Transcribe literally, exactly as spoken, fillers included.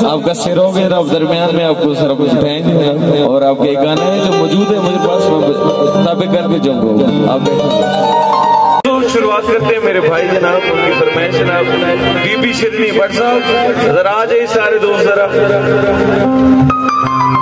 आपका सिर हो गया अब दरमियान में आपको सारा कुछ उठाएंगे और आपके गाने हैं जो मौजूद है मुझे पास ताबे करके जाऊंगा आप तो शुरुआत करते हैं मेरे भाई जनाब उनकी फरमाइश जनाब बीबी शिरनी भट्ट साहब जरा आ जाइए सारे दोस्त जरा